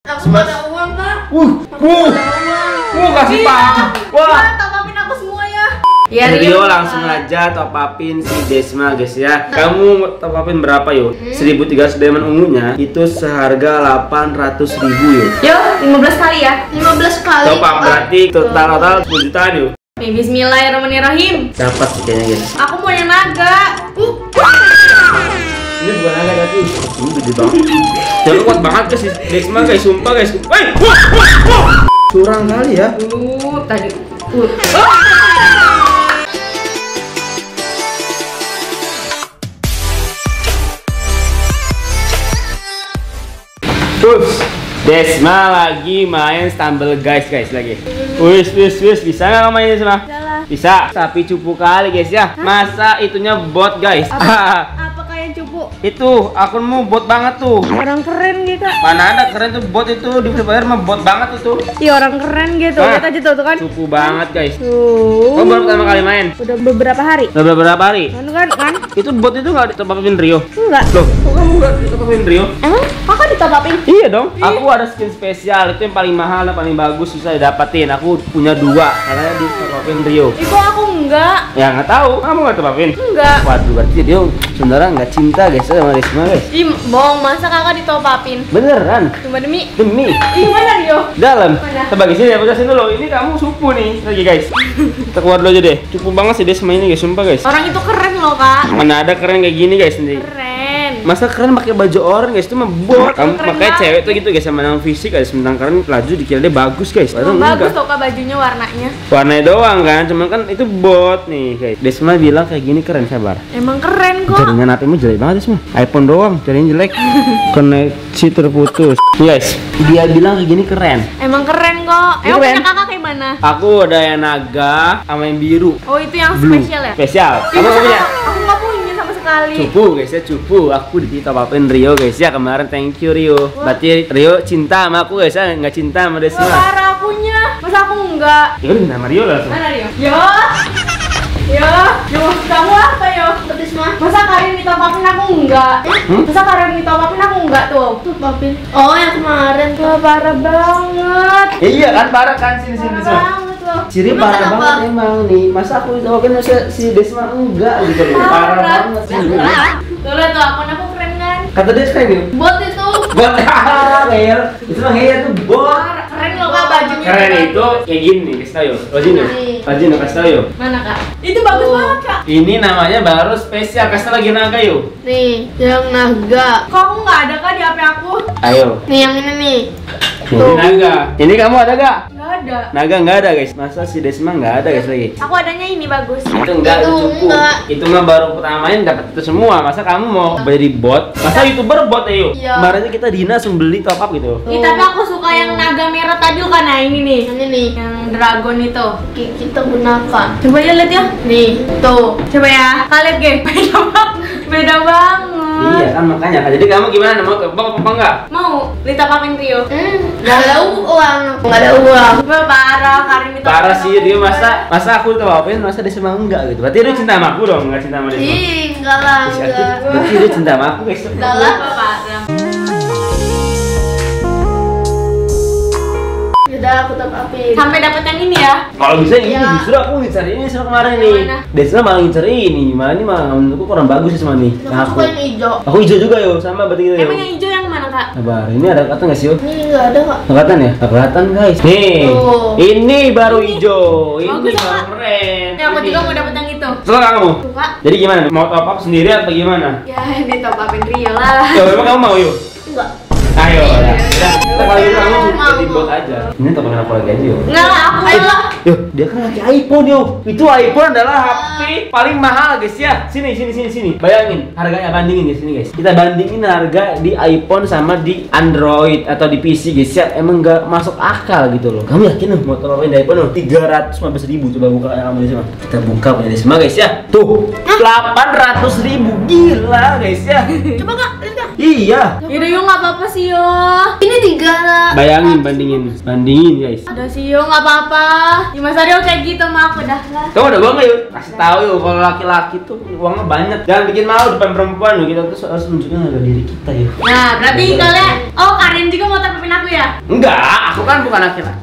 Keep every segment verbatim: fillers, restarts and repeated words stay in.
Aku nggak ada uang kak. Uh, uh, uh, kasih pak. Wah. Top upin aku semua ya. Ya, Rio langsung aja top upin si Desma guys ya. Kamu top upin berapa yuk? Hmm. seribu tiga ratus diamond ungunya itu seharga delapan ratus ribu yuk. Yo, lima belas kali ya? lima belas kali. Top up berarti total total sepuluh jutaan yuk. Nih, bismillahirrahmanirrahim. Dapat sih kayaknya guys. Aku mau yang naga. Uh. Ini bukan naga tapi ini gede banget. Jangan kuat banget guys Desma guys, sumpah guys. Woi, curang kali ya. Uh, tadi. Uh. Terus Desma lagi main stumble guys guys lagi. Wis wis wis bisa nggak kamu main Desma? Bisa. Tapi cupu kali guys ya. Masa itunya bot guys. Apa kayak cupu? Itu akunmu bot banget tuh. Orang keren gitu. Mana ada keren tuh bot itu di Free Fire mah bot banget itu. Iya orang keren gitu. Nah, Lihat aja tuh, tuh kan. Cupu banget guys. Tuh. Kamu baru pertama kali main? Udah beberapa hari. Udah beberapa hari? Kan kan? kan? Itu bot itu nggak ditopapin Rio? Enggak. Loh, kok kamu nggak ditopapin Rio? Emang kakak ditopapin? Iya dong. Aku ada skin spesial itu yang paling mahal dan paling bagus bisa didapatin. Aku punya dua karena ditopapin Rio. Itu aku enggak. Ya nggak tahu. Kamu nggak ditopapin? Enggak. Waduh, berarti dia sebenarnya nggak cinta guys sama Desma guys. Ih, bohong, masa kakak ditopapin? Beneran? Cuma demi. Demi. Ih, mana Rio? Dalam. Mana? Coba guys ini ya, jelasin dulu. Ini kamu cupu nih lagi guys. Kita keluar dulu aja deh. Cupu banget sih Desma ini guys, sumpah guys. Orang itu keren loh kak. Mana ada keren kayak gini guys nih. Keren. Masa keren pakai baju orang guys, itu mah bot. Kamu Keren makanya banget. cewek tuh gitu guys sama yang fisik guys, mentang keren laju dikira dia bagus guys. Padahal Oh, bagus enggak. tuh kak bajunya warnanya. Warnanya doang kan, cuman kan itu bot nih guys. Desma bilang kayak gini keren, sabar. Emang keren kok. Jaringan H P-mu jelek banget Desma. iPhone doang, jaringan jelek. Koneksi terputus. Guys, dia bilang kayak gini keren. Emang keren kok. Ini Emang keren. punya kakak kayak mana? Aku ada yang naga sama yang biru. Oh itu yang Blue. spesial ya? Spesial. Ih, Kamu masa punya? Aku, aku nggak punya sama sekali. Cupu guys ya, cupu. Aku di top upin Rio guys ya kemarin, thank you Rio. Berarti Rio cinta sama aku guys ya, nggak cinta sama Wah, Desma. parah akunya. Masa aku enggak? Ya udah nama Rio langsung. Mana Rio? Yo. Yo, yo, kamu apa yo? Petis mah. Masa Karin ditopapin aku enggak? Hmm? Masa Karin ditopapin aku enggak tuh? Topapin. Oh, yang kemarin tuh parah banget. Ya, iya kan parah kan sini sini Parah Desma. banget loh. Ciri Emang parah kenapa? banget emang nih. Masa aku ditopapin masa si Desma enggak gitu loh. Parah banget sih. Tuh lihat tuh akun aku keren kan? Kata dia keren yuk. Bot itu. Bot ngeyel. Itu mah ngeyel tuh bot. Parah. Keren loh kak bajunya. Keren itu kayak gini nih, kasih tau yuk. Rajin yuk. Rajin yuk, kasih tau yuk. Mana kak? Itu bagus banget kak. Ini namanya baru spesial, kasih tau lagi naga yuk. Nih, yang naga. Kok aku nggak ada kak di H P aku? Ayo. Nih yang ini nih. Ini naga. Ini kamu ada gak? Nggak ada. Naga nggak ada guys. Masa si Desma nggak ada guys lagi? Aku adanya ini bagus. Itu enggak, itu cukup. enggak. Itu mah baru pertama main dapat itu semua. Masa kamu mau beli bot? Masa youtuber bot ya yuk? Iya. Kemarin kita Dina langsung beli top up gitu. Ih, tapi aku suka yang naga merah tadi kan, nah ini nih. Ini nih, yang dragon itu. Ki- Kita gunakan. Coba ya lihat ya. Nih, tuh. Coba ya. Kalian geng. Beda banget. Beda banget. Iya kan makanya. Jadi kamu gimana? Mau top up apa enggak? Mau ditopapin Rio? Hmm, gak ada uang. Gak ada uang. Wah, parah, Karin ditopapin. Parah sih dia, masa masa aku top upin masa Desma enggak gitu. Berarti dia cinta sama aku dong, enggak cinta sama Desma. Ih, enggak lah, Berarti- enggak. Berarti dia cinta sama aku guys. Enggak lah, parah. Udah aku top upin. Sampai dapat yang ini ya. Kalau bisa ini Iya. justru aku ngincar ini sama kemarin Yang nih. mana? Desma malah ngincar ini, malah ini malah menurutku kurang bagus sih sama nih. Nah, aku. hijau. Aku hijau juga yo, sama berarti gitu yo. Emang yang hijau yang mana kak? Sabar, ini ada kata nggak sih yo? Ini enggak ada kak. Kelihatan ya? Nggak kelihatan guys. Nih, Tuh. ini baru hijau. Ini Bagus, baru Kak. keren. Ya aku Ini. juga mau dapat yang itu. Suka kamu? Suka. Jadi gimana? Mau top up sendiri atau gimana? Ya ini top upin Rio lah. Ya, memang kamu mau yuk? Enggak. Ayo, ya. Udah, kita kali ini kamu Mau, jadi mau. bot aja. Ini top up aku lagi aja yuk. Enggak lah, aku aja lah. Yo, dia kan lagi iPhone yo. Itu iPhone adalah H P paling mahal guys ya. Sini sini sini sini. Bayangin harganya, bandingin di sini guys. Kita bandingin harga di iPhone sama di Android atau di P C guys ya. Emang nggak masuk akal gitu loh. Kamu yakin loh mau top upin di iPhone loh? tiga ratus lima belas ribu. Coba buka yang kamu di sini. Kita buka punya Desma guys ya. Tuh, delapan ratus ribu. Gila guys ya. Coba kak, lihat kak. Iya. Yaudah yuk nggak apa-apa sih yo. Ini tiga lah. Bayangin, bandingin, bandingin guys. Udah sih yo, nggak apa-apa. Ya Mas Aryo kayak gitu mah aku dah lah. Kamu udah bangga yuk, kasih tahu yuk kalau laki-laki tuh uangnya banyak. Jangan bikin malu depan perempuan yuk, kita tuh harus nunjukin harga diri kita yuk. Nah, berarti kalian, oh Karin juga mau tapin aku ya? Enggak, aku kan bukan laki-laki.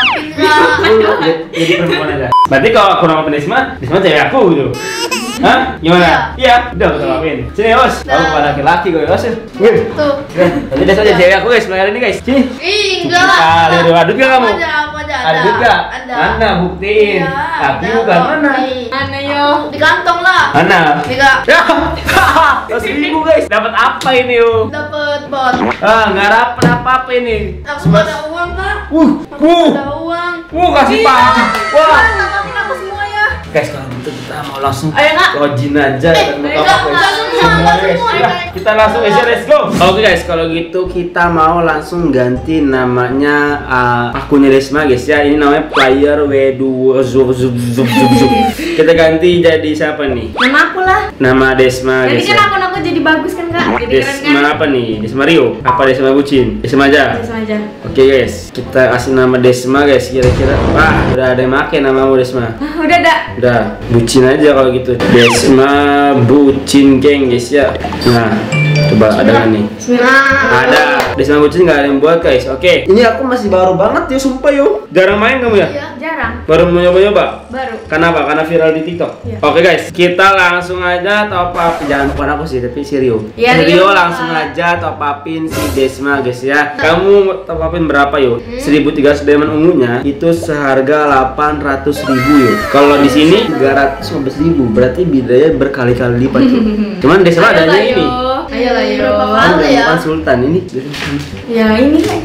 Enggak. Jadi perempuan aja. Berarti kalau aku nama Desma, Desma cewek aku gitu. Hah? Gimana? Iya, udah aku tamain. Sini Os, aku bukan laki-laki gue Os. Wih. Tuh. Nanti Desma jadi cewek aku guys, mulai hari ini guys. Sini. Ih, enggak. Kali udah adut gak kamu? Ada, ada, Ada juga. Ada. Mana buktiin? Iya, Tapi ada bukan kok. mana? Mana yo? Di kantong lah. Mana? Tiga. Ya, Los ribu guys. Dapat apa ini yuk? Dapat bot. Ah, nggak dapat apa-apa ini. Aku nggak ada uang kak. Uh, uh, Ada uang. uh, kasih pak. Wah. Tolongin aku semua ya. Guys, kalau gitu kita mau langsung Ayo, Kak. login aja Eh, dan buka enggak, apa, enggak, guys. enggak, Semua enggak, guys. semua, Ya, guys. kita langsung aja, let's go. Oke guys, kalau gitu kita mau langsung ganti namanya uh, akunnya Desma guys ya. Ini namanya player W dua zub zub zub zub zub. Kita ganti jadi siapa nih? Nama aku lah. Nama Desma Jadi guys kan ya. akun aku jadi bagus kan kak? Jadi keren kan? Desma apa nih? Desma Rio? Apa Desma Bucin? Desma aja. Langsung aja. Oke guys, kita kasih nama Desma guys. Kira-kira, wah udah ada yang make namamu Desma. Ah, udah dak. Udah, bucin aja kalau gitu. Desma Bucin geng guys ya. Nah, coba ada nggak nih? Bismillah. Ada. Desma Bucin nggak ada yang buat guys. Oke. Ini aku masih baru banget ya, sumpah yo. Jarang main kamu ya? Iya, jarang. Baru mau nyoba-nyoba? Baru. Kenapa? Karena viral di TikTok. Iya. Oke guys, kita langsung aja top up. Jangan bukan aku sih, tapi si Rio. Iya, Si Rio Rio. langsung aja top upin si Desma guys ya. Kamu top upin berapa yuk? seribu tiga ratus diamond ungunya itu seharga delapan ratus ribu yuk. Kalau di sini tiga ratus lima belas ribu, berarti bedanya berkali-kali lipat yuk. Cuman Desma adanya Ayolah, ini. yo. Ayolah yo. Berapa Kan kali ya? bukan Sultan ini. Ya ini kan.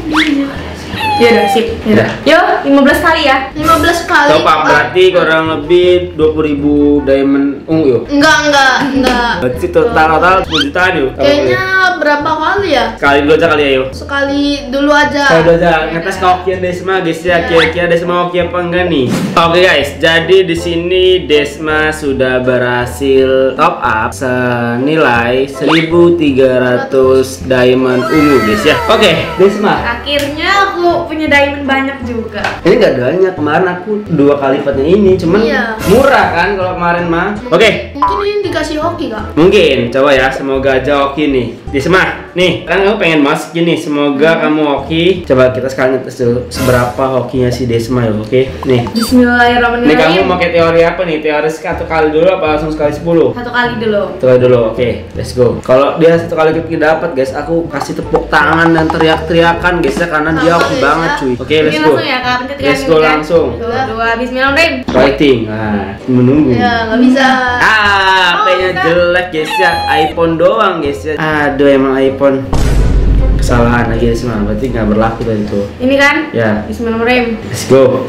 Ya udah sip. Ya udah. Yo, lima belas kali ya. lima belas kali. Top up berarti kurang lebih dua puluh ribu diamond ungu yuk. Enggak, enggak, enggak. Berarti total total sepuluh jutaan yuk. Kayaknya berapa kali ya? Sekali dulu aja kali ya yuk. Sekali dulu aja. Saya udah aja ngetes keokian Desma guys ya, kira-kira Desma oke apa enggak nih? Oke guys, jadi di sini Desma sudah berhasil top up senilai seribu tiga ratus diamond ungu guys ya. Oke, Desma. Akhirnya aku punya diamond banyak juga. Ini nggak banyak, kemarin aku dua kali lipatnya ini, cuman Iya. murah kan kalau kemarin mah. Oke, Mungkin ini dikasih hoki kak. mungkin coba ya, semoga aja oke nih. Desma, nih kan kamu pengen masuk gini, semoga kamu oke. Coba kita sekarang ngetes dulu seberapa hokinya si Desma ya, oke? Nih. Bismillahirrahmanirrahim. Nih kamu pakai teori apa nih? Teori satu kali dulu apa langsung sekali sepuluh? Satu kali dulu. Satu kali dulu, oke, let's go. Kalau dia satu kali kita dapat guys, aku kasih tepuk tangan dan teriak-teriakan guys ya, karena dia Sama, oke guys, banget ya. cuy. Oke, Ini let's go. langsung ya kak, pencet Let's kan, go kan? langsung. Dua, dua, Bismillahirrahmanirrahim. Fighting, nah menunggu. Ya, nggak bisa. Ah, H P-nya Oh, jelek guys ya, iPhone doang guys ya. Aduh emang iPhone. Kesalahan lagi semua, berarti nggak berlaku tadi tuh. Ini kan? Ya, Bismillahirrahmanirrahim. let's go.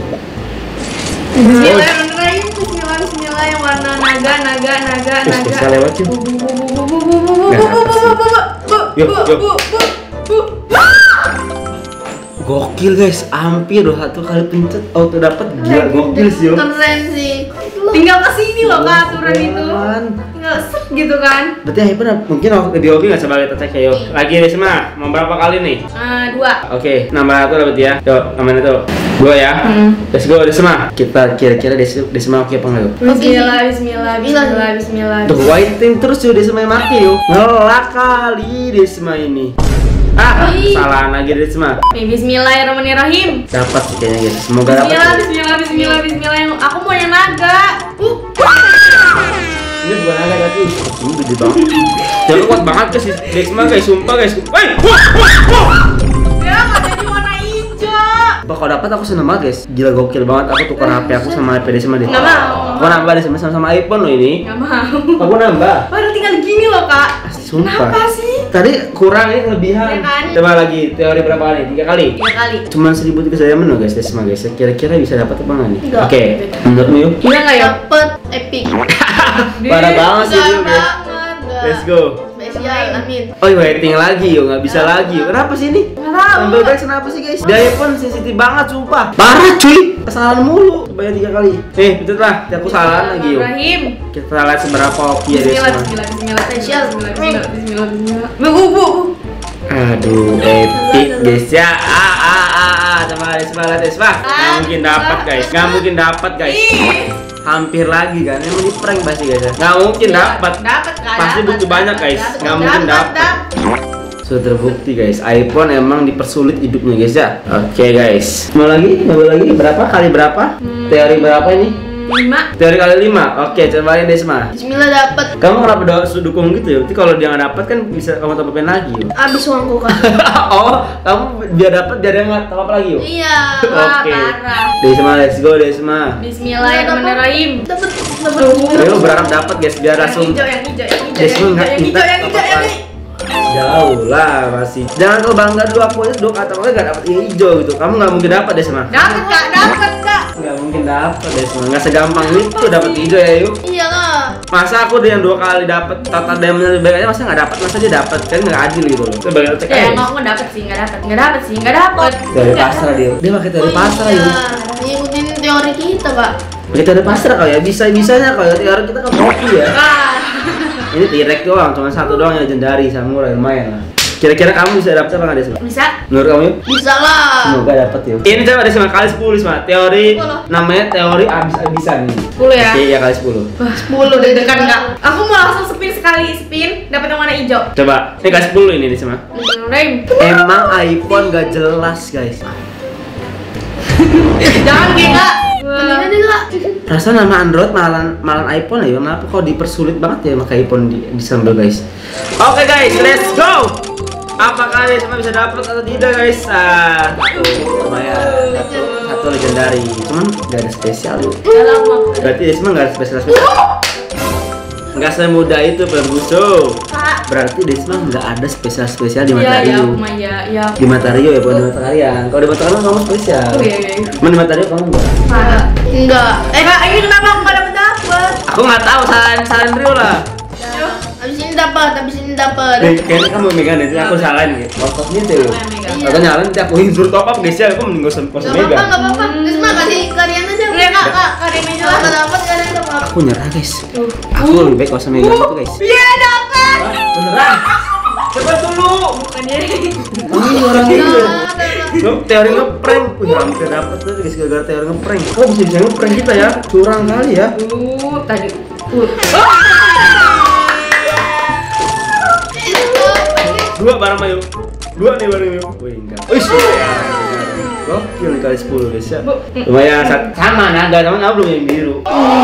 Bismillahirrahmanirrahim. Bismillah, Bismillah yang warna naga, naga, naga, Terus naga. bisa lewat yuk. Bu, bu, bu, bu, bu, bu, bu, bu, bu, Nah, bu, bu, apa sih? bu, bu, bu, Yuk, bu, yuk. bu, bu, bu. Gokil guys, hampir loh satu kali pencet auto dapat, gila gokil sih yo. Keren sih. Tinggal ke sini loh kak aturan itu. Apaan? Tinggal set gitu kan. Berarti iPhone mungkin waktu di hoki nggak coba kita cek ya yuk. Lagi nih semua, mau berapa kali nih? Eh, dua. Oke, nambah satu dapat ya. Yuk, namanya tuh dua ya. Hmm. Let's go Desma. Kita kira-kira Des- Desma oke apa enggak yuk? Bismillah, Bismillah, Bismillah, Bismillah. Tuh waiting terus yuk Desma yang mati yuk. Ngelak kali Desma ini. Ah, Ih. salah lagi Desma. Nih, Bismillahirrahmanirrahim. Dapat sih kayaknya guys. Semoga dapat. Bismillah, ya. Bismillah, Bismillah, Bismillah. Yang aku mau yang naga. Uh. Ini bukan naga tapi ini gede banget. Jangan kuat banget guys, Desma guys, sumpah guys. Woi, wah, wah, wah. Ya, nggak jadi warna hijau. Bah, kalau dapat aku seneng banget guys. Gila gokil banget. Aku tukar H P aku sama H P Desma deh. Nggak mau. Aku nambah Desma sama iPhone loh ini. Nggak mau. Aku nambah. Baru tinggal gini loh kak. Sumpah. Kenapa sih? Tadi kurang ini kelebihan. Ya kan? Coba lagi teori berapa kali? Tiga kali. Tiga kali. Cuman seribu tiga diamond loh guys, Desma guys. Kira-kira bisa dapat apa nggak nih? Enggak. Oke, menurutmu yuk? Iya nggak ya? Dapet epic. Parah banget sih Enggak yuk guys. banget. Enggak. Let's go. Spesial, amin. Oh iya, waiting lagi yuk, nggak bisa lagi yuk. Kenapa sih ini? Nggak tahu. Ambil guys, kenapa sih guys? Dia iPhone sensitif banget, sumpah. Parah cuy, kesalahan mulu. Coba tiga kali. Eh, betul lah. Aku kesalahan lagi yuk. Bismillahirrahmanirrahim. Kita lihat seberapa oke ya Bismillah, Desma. Bismillah, Bismillah, Bismillah, Bismillah, Bismillah, Bismillah. Bu, bu, bu. Aduh, epic guys ya. Ah, ah, ah, ah. coba Desma, lihat Desma. Nggak mungkin dapat guys, nggak mungkin dapat guys. Ih. Hampir lagi kan, emang di prank pasti guys ya. Nggak mungkin dapat. Dapat nggak? Pasti Dapat, butuh banyak guys, dapat, nggak mungkin dapat. Sudah terbukti guys, iPhone emang dipersulit hidupnya guys ya. Oke guys, mau lagi, mau lagi berapa kali berapa? Teori berapa ini? Lima. Teori kali lima. Oke, cobain Desma. Bismillah dapat. Kamu kenapa doa dukung gitu ya? Nanti kalau dia nggak dapat kan bisa kamu top-upin lagi. Yuk. Abis uangku kan. Oh, kamu biar dapat biar dia nggak top up lagi yuk. Iya. Wah, Oke. parah. Desma, let's go Desma. Bismillahirrahmanirrahim. Dapat dapat. Jadi lu berharap dapat guys biar Yang langsung. hijau, yang hijau, yang hijau, Desma yang nggak hijau, yang minta hijau, yang hijau, yang top-up. hijau. Jauh lah masih. Jangan kau bangga dulu aku aja dua kata makanya nggak dapat yang hijau gitu. Kamu nggak mungkin dapat Desma. Dapat kak, dapat kak. Nggak mungkin dapat Desma. Nggak segampang itu dapat hijau ya yuk. Iyalah. Masa aku yang dua kali dapat tata diamond lebih baik aja masa nggak dapat masa dia dapat kan nggak adil gitu loh. Coba kita cek Ya aja. emang aku dapat sih, nggak dapat, nggak dapat sih, nggak dapat. Dari pasar dia. Dia pakai dari pasar yuk. Ngikutin teori kita, Pak. Kita ada pasar kau ya, bisa-bisanya kau ya, teori kita kan kopi ya. Ah. Ini T-Rex doang, cuma satu doang yang legendary, samurai lumayan lah. Kira-kira kamu bisa dapat apa nggak Desma? Bisa? Menurut kamu yuk? Bisa lah. Semoga dapat yuk. Ini coba Desma kali sepuluh Desma. Teori namanya teori abis-abisan nih. sepuluh ya? Oke, ya kali sepuluh. Wah, sepuluh deg-degan nggak? Aku mau langsung spin sekali spin, dapat yang warna hijau. Coba, ini kali sepuluh ini Desma. Bismillahirrahmanirrahim. Emang iPhone gak jelas guys. Jangan gila. Mendingan dia lah. Rasa nama Android malah malah iPhone ya. Kenapa kok dipersulit banget ya pakai iPhone di, di sambal guys. Oke guys, let's go. Apakah Desma bisa dapat atau tidak guys? Ah, lumayan satu, satu legendary. Cuman gak ada spesial yuk. Dalam Berarti Desma gak ada spesial spesial. Nggak semudah itu Ferguson. Kak. Berarti Desma nggak ada spesial spesial di Iya, mata ya, Rio. Uma ya, ya. Di mata Rio ya, bukan di mata kalian. Kalau di mata kalian kamu spesial. Oh iya, iya. Cuman di mata Rio kamu enggak. Parah. Enggak. Eh kak, ini kenapa aku nggak dapat dapat? Aku nggak tahu salahin salahin Rio lah. Abis ini dapat, abis ini dapat. Eh, kayaknya kamu megang itu aku salahin gitu. Otot gitu ya. Iya. Atau nyalain nanti aku suruh top up guys ya. Aku mending gak usah gak usah Gak apa-apa, megang. gak apa-apa. Desma kasih kalian aja. Iya kak, kak, kak ini Kalau jelas. nggak dapat kalian dapat. Aku nyerah guys. Aku lebih baik gak usah megang itu guys. Iya dapat. Beneran? Cepat dulu. Bukan dia. Ini orang ini. Lo teori ngeprank, wih hampir dapet tuh guys gara-gara teori ngeprank. Kok bisa bisa ngeprank kita ya? Curang kali ya. Uh, tadi. Uh. Dua bareng Mayu. Dua nih bareng Mayu. Wih enggak. Wih. Gokil nih kali sepuluh guys ya. Lumayan sa- sama naga sama naga belum yang biru.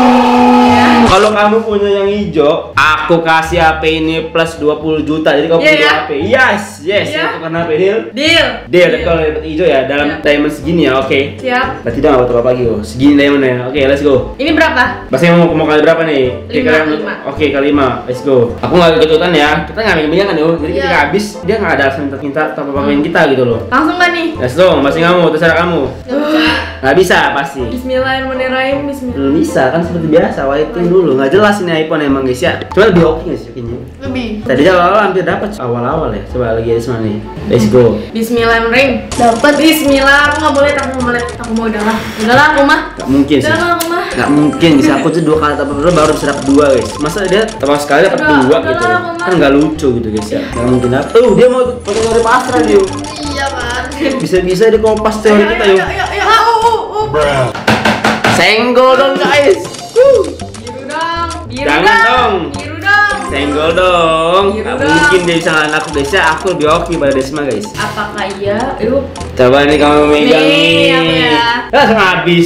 Kalau kamu punya yang hijau, aku kasih H P ini plus dua puluh juta. Jadi kamu Iya, punya ya? H P. Yes, yes. Iya. Aku kena H P deal. Deal. Deal, kalau dapat hijau ya dalam Iya. diamond segini ya, oke. Siap. Berarti udah nggak apa-apa lagi oh. Segini diamond ya. Oke, let's go. Ini berapa? Masih mau mau kali berapa nih? Lima, Kira-kira yang- lima. Oke, kali lima. Let's go. Aku nggak kejutan ya. Kita nggak minyak kan yo. Jadi Iya. ketika habis dia nggak ada alasan minta tanpa pemain kita gitu loh. Langsung nggak nih? Let's go. Masih kamu, terserah kamu. Nggak bisa pasti. Bismillahirrahmanirrahim. Bismillah. Belum bisa kan seperti biasa. Waiting dulu. Nggak jelas ini iPhone emang guys ya. Cuma lebih oke nggak sih kayaknya. Lebih. Tadi awal-awal hampir dapat awal-awal ya. Coba lagi aja nih. Let's go. Bismillahirrahmanirrahim. Dapat. Bismillah. Aku nggak boleh, aku nggak boleh. Aku mau udahlah. Udahlah aku mah. Nggak mungkin sih. Udahlah aku mah. Nggak mungkin bisa aku tuh dua kali tapi baru bisa dapat dua guys. Masa dia tambah sekali dapat Udah, dua udah gitu. lah, Mama. Kan nggak lucu gitu guys ya. Nggak mungkin dapat. Tuh dia mau ikut pakai teori pasrah dia. Iya, Pak. Bisa-bisa dia kompas teori kita yuk. Ayo, ayo, ayo. Oh, oh, oh. Senggol dong guys. Wuh. Biru dong. Biru Jangan dong. Biru dong. Senggol dong. Biru Nggak dong. mungkin dia bisa ngalahin aku guys ya. Aku lebih oke pada Desma guys. Apakah iya? Yuk. Coba nih kamu megang Nih, aku nih. ya. Langsung habis.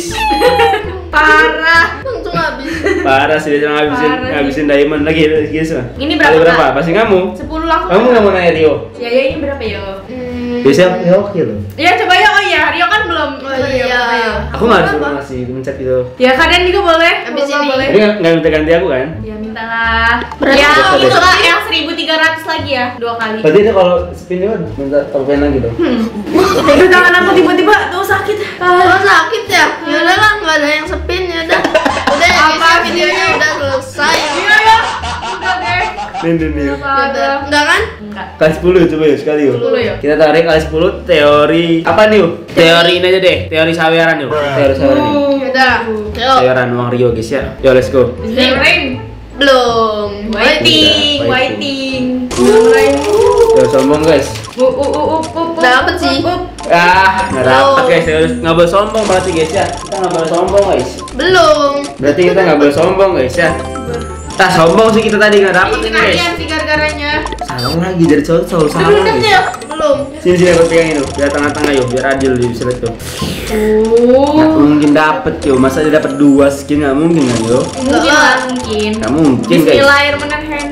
Parah. Langsung habis. Parah sih dia cuma ngabisin Parah sih. ngabisin diamond lagi guys. Ini Kali berapa, berapa? Kak? Pasti kamu. Sepuluh langsung. Kamu nggak mau nanya Rio? Ya, ya ini berapa ya? Hmm. Biasanya ya oke loh. Ya coba ya, oh ya, Rio kan belum. Oh, Rio, iya. coba ya. Aku nggak Apa? disuruh ngasih mencet gitu. Ya kalian juga boleh. Habis Kalau ini. boleh. Jadi nggak nggak minta ganti aku kan? Ya mintalah. Berarti Ya dapat itu ya? lah yang seribu tiga ratus lagi ya, dua kali. Berarti dia kalau spin dia minta tambahin lagi dong. Aduh tangan aku tiba-tiba tuh sakit. Oh, Ah. sakit ya? Ya udahlah, nggak ada yang sepin ya udah. Udah ya, Apa guys, videonya udah selesai. Iya ya. Udah deh. Nih nih nih. Ya udah. Enggak kan? Enggak. Kali sepuluh coba ya sekali yuk. sepuluh ya. Kita tarik kali sepuluh teori apa nih yuk? Teori ini aja deh, teori saweran yuk. Teori saweran nih. Ya udah. Yuk. Saweran uang Rio guys ya. Yo let's go. Bismillahirrahmahirrahim. Belum. Waiting, Udah, waiting. waiting. Bismillahirrahmahirrahim. Tuh sombong guys. Uh, uh, uh, uh, uh, Dapet sih. uh, uh. Ah, nggak dapet guys. Ya udah, nggak boleh sombong berarti guys ya. Kita nggak boleh sombong guys. Belum. Berarti kita nggak boleh sombong guys ya. Nah sombong sih kita tadi nggak dapet Ini ini guys. kalian sih gara-garanya. Salah lagi dari cowok selalu salah Belum guys. ya? Belum. Sini sini aku pegangin tuh, biar tengah-tengah yuk, biar adil di bisa lihat tuh. Nggak Oh. mungkin dapet yo, masa dia dapat dua skin nggak mungkin kan yo? Mungkin lah, mungkin. Nggak mungkin guys. Bismillahirrahmanirrahim.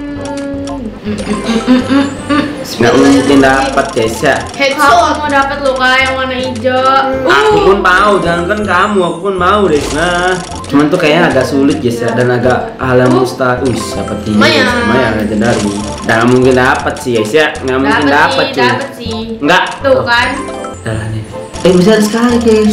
Nggak mungkin dapat guys ya. Aku Headshot. mau dapat loh kak yang warna hijau. Aku pun mau, jangan kan kamu, aku pun mau deh. Nah, cuman tuh kayaknya agak sulit guys ya, dan agak hal yang mustahil. Wih, dapat tiga, Lumayan. lumayan legendary. Dan nggak mungkin dapat sih guys ya, nggak mungkin dapat sih, cuy. dapat sih. Nggak. Tuh kan. Dah nih. Eh bisa sekali guys.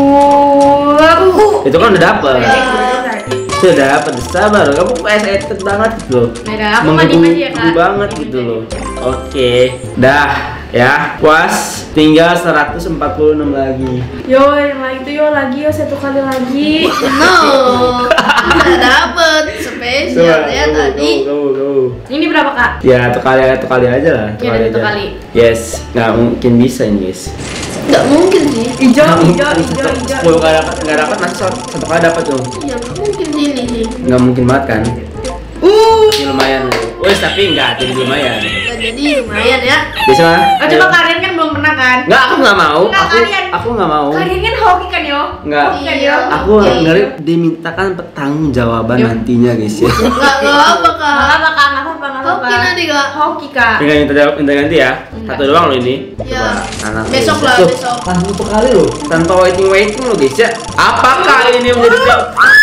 Uh. Itu kan udah dapat. Uh. Sudah dapat, sabar. Kamu excited banget gitu loh. Beda, aku mandi mandi ya kak. Menggebu-gebu banget gitu loh. Oke, dah ya. Puas, tinggal seratus empat puluh enam lagi. Yo, yang lagi tuh yo lagi yo satu kali lagi. No. Udah dapet spesial ya Coba, tadi. Go, go, go. Ini berapa kak? Ya, satu kali, satu kali aja lah. Ya, udah satu kali. Yes, nggak mungkin bisa ini guys. Nggak mungkin sih. Hijau, Nggak hijau, mungkin. hijau, hijau. Sepuluh kali dapat, nggak dapat nanti satu satu kali dapat dong. Iya, nggak mungkin sih ini sih. Nggak mungkin banget kan? Uh. Ini lumayan. Wes tapi nggak, jadi lumayan. Nggak jadi lumayan ya. Bisa mah? Oh, coba kalian kan belum pernah kan? Nggak, aku nggak mau. Nggak, Aku, kalian. aku nggak mau. Kalian kan hoki kan yo? Nggak. Hoki kan Iya. yo? Aku Oke. ngeri dimintakan pertanggung jawaban Yuk. nantinya guys ya. Nggak nggak apa kak. Nggak apa kak, nggak apa, nggak apa. Hoki nanti kak. Hoki kak. Tinggal minta jawab minta ganti ya. Satu doang loh ini. Ya. Anak Besok guys. lah, Tuh, besok. langsung satu kali loh. Tanpa waiting waiting loh guys ya. Apakah ini yang menjadi jawab?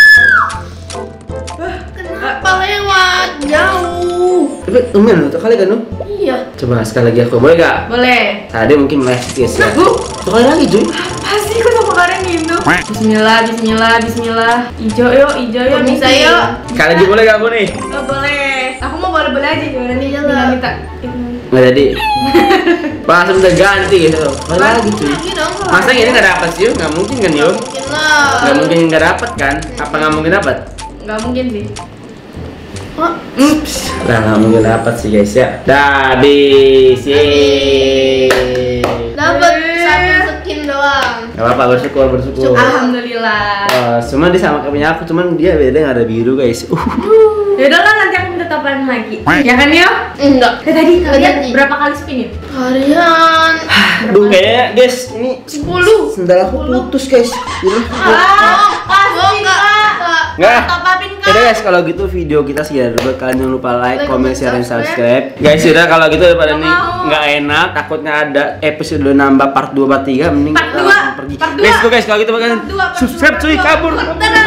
Kenapa lewat jauh? Tapi lumayan loh, satu kali kan loh. Iya. Coba sekali lagi aku, boleh gak? Boleh. Tadi mungkin left guys ya. Uh. Satu kali lagi cuy. Apa sih kok sama kalian gitu? Bismillah, Bismillah, Bismillah. Ijo yo, ijo yo, Kok bisa mungkin? yo. Sekali lagi boleh gak aku nih? Oh, boleh. Aku mau boleh-boleh aja gimana nih? Iya Tinggal lah. minta. Nggak jadi. Langsung udah ganti guys. Sekali lagi cuy. Lagi dong. Masa ini nggak dapat sih? Nggak mungkin kan yo? Mungkin lah. Nggak mungkin nggak dapat kan? Apa nggak mungkin dapat? Nggak mungkin sih. Oh, Ups. Nah, nggak mungkin dapat sih guys ya. Dah habis. Yeay. dapat satu skin doang. Gak apa-apa, bersyukur, bersyukur. Alhamdulillah. Uh, cuman dia sama kayak punya aku, cuman dia beda nggak ada biru guys. Uh. Yaudah lah, nanti aku minta topan lagi. Ya kan yo? Enggak. Eh, tadi kalian Tadi. berapa kali spin ya? Harian Duh kayaknya guys, ini sepuluh. sendal aku putus guys. Jadi, Ah, pasti Oh, enggak. kak. Enggak. Nggak. Topapin kak. Yaudah guys, kalau gitu video kita sekian dulu. Kalian jangan lupa like, Like, comment, comment, share, dan subscribe. subscribe. Guys, sudah kalau gitu daripada Nggak nih mau. nggak enak, takutnya ada episode nambah part dua, part tiga, mending Part kita dua, langsung pergi. part dua. Let's go guys, kalau gitu kalian Part dua, part subscribe dua, cuy, part kabur. dua. Dadah.